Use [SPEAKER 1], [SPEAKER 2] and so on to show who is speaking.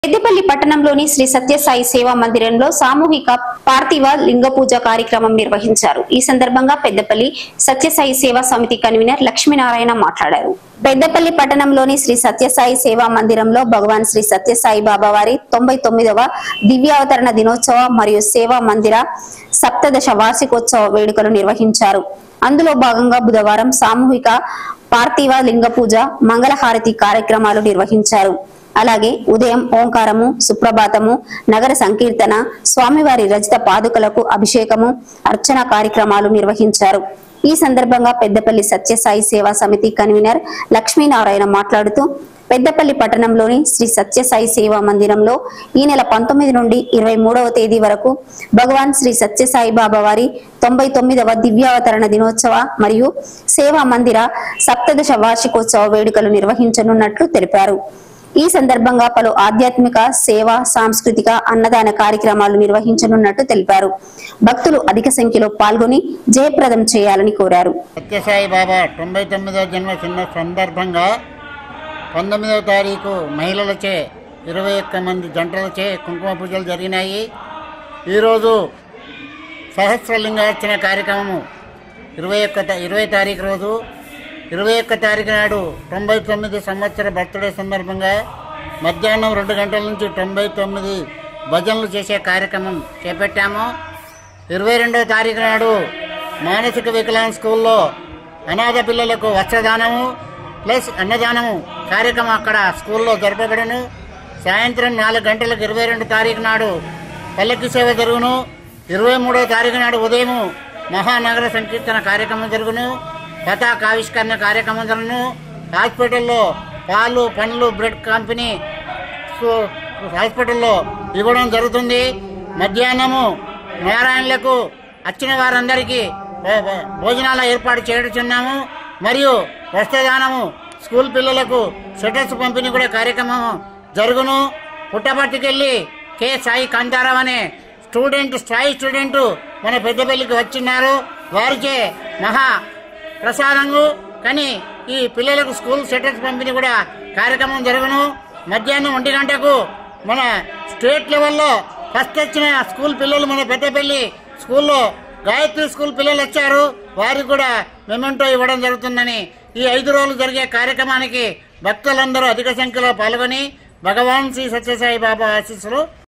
[SPEAKER 1] పెద్దపల్లి పట్టణంలోని శ్రీ సత్యసాయి సేవా మందిరంలో సామూహిక పార్థివ లింగ పూజ కార్యక్రమం నిర్వహించారు. ఈ సందర్భంగా పెద్దపల్లి సత్యసాయి సేవా సమితి కన్వీనర్ లక్ష్మీనారాయణ మాట్లాడారు. పెద్దపల్లి పట్టణంలోని శ్రీ సత్యసాయి సేవా మందిరంలో భగవాన్ శ్రీ సత్యసాయి బాబా వారి 99వ దివ్యావతరణ దినోత్సవ మరియు సేవా మందిర సప్తదశ వార్షికోత్సవ వేడుకలు నిర్వహించారు. అందులో భాగంగా బుధవారం సామూహిక పార్థివ లింగ పూజ, మంగళహారతి కార్యక్రమాలు నిర్వహించారు. అలాగే ఉదయం ఓంకారము, సుప్రభాతము, నగర సంకీర్తన, స్వామివారి రజిత పాదుకలకు అభిషేకము, అర్చన కార్యక్రమాలు నిర్వహించారు. ఈ సందర్భంగా పెద్దపల్లి సత్యసాయి సేవా సమితి కన్వీనర్ లక్ష్మీనారాయణ మాట్లాడుతూ పెద్దపల్లి పట్టణంలోని శ్రీ సత్యసాయి సేవా మందిరంలో ఈ నెల 19 నుండి 23వ తేదీ వరకు భగవాన్ శ్రీ సత్యసాయి బాబా వారి 99వ దివ్యావతరణ దినోత్సవ మరియు సేవా మందిర సప్తదశ వార్షికోత్సవ వేడుకలు నిర్వహించనున్నట్లు తెలిపారు. ఈ సందర్భంగా పలు ఆధ్యాత్మిక, సేవా, సాంస్కృతిక, అన్నదాన కార్యక్రమాలు నిర్వహించనున్నట్టు తెలిపారు. భక్తులు అధిక సంఖ్యలో పాల్గొని జయప్రదం చేయాలని కోరారు.
[SPEAKER 2] సత్యసాయి బాబా 99వ జన్మదిన సందర్భంగా 19వ తారీఖు మహిళలచే 21 మంది జంటలచే కుంకుమ పూజలు జరిగినాయి. ఈరోజు సహస్రలింగార్చన కార్యక్రమము 20 తారీఖు రోజు 21 తారీఖు నాడు 99 సంవత్సర బర్త్డే సందర్భంగా మధ్యాహ్నం 2 గంటల నుంచి 99 భజనలు చేసే కార్యక్రమం చేపట్టాము. 22వ తారీఖు నాడు మానసిక వికలాంగ స్కూల్లో అనాథ పిల్లలకు వస్త్రదానము ప్లస్ అన్నదానము కార్యక్రమం అక్కడ స్కూల్లో జరపబడను. సాయంత్రం 4 గంటలకు 22 తారీఖు నాడు పల్లకి సేవ జరుగును. 23వ తారీఖు నాడు ఉదయం మహానగర సంకీర్తన కార్యక్రమం జరుగును. పతాకావిష్కరణ కార్యక్రమం జరుగును. హాస్పిటల్లో పాలు, పండ్లు, బ్రెడ్ కంపెనీ హాస్పిటల్లో ఇవ్వడం జరుగుతుంది. మధ్యాహ్నము నారాయణలకు వచ్చిన వారందరికీ భోజనాల ఏర్పాటు చేయుచున్నాము. మరియు వస్త్రదానము, స్కూల్ పిల్లలకు స్వెటర్స్ పంపిణీ కూడా కార్యక్రమం జరుగును. పుట్టపర్తికెళ్ళి కె సాయి కాంతారావు అనే స్టూడెంట్ మన పెద్దపల్లికి వచ్చిన్నారు. వారిచే మహా ప్రసాదము కానీ ఈ పిల్లలకు స్కూల్ స్వెటర్స్ పంపిణీ కూడా కార్యక్రమం జరుగును. మధ్యాహ్నం 1 గంటకు మన స్టేట్ లెవెల్లో ఫస్ట్ వచ్చిన స్కూల్ పిల్లలు మన పెద్దపల్లి స్కూల్లో గాయత్రి స్కూల్ పిల్లలు వచ్చారు. వారికి కూడా మెమెంటో ఇవ్వడం జరుగుతుందని ఈ 5 రోజులు జరిగే కార్యక్రమానికి భక్తులందరూ అధిక సంఖ్యలో పాల్గొని భగవాన్ శ్రీ సత్యసాయి బాబా ఆశీస్సులు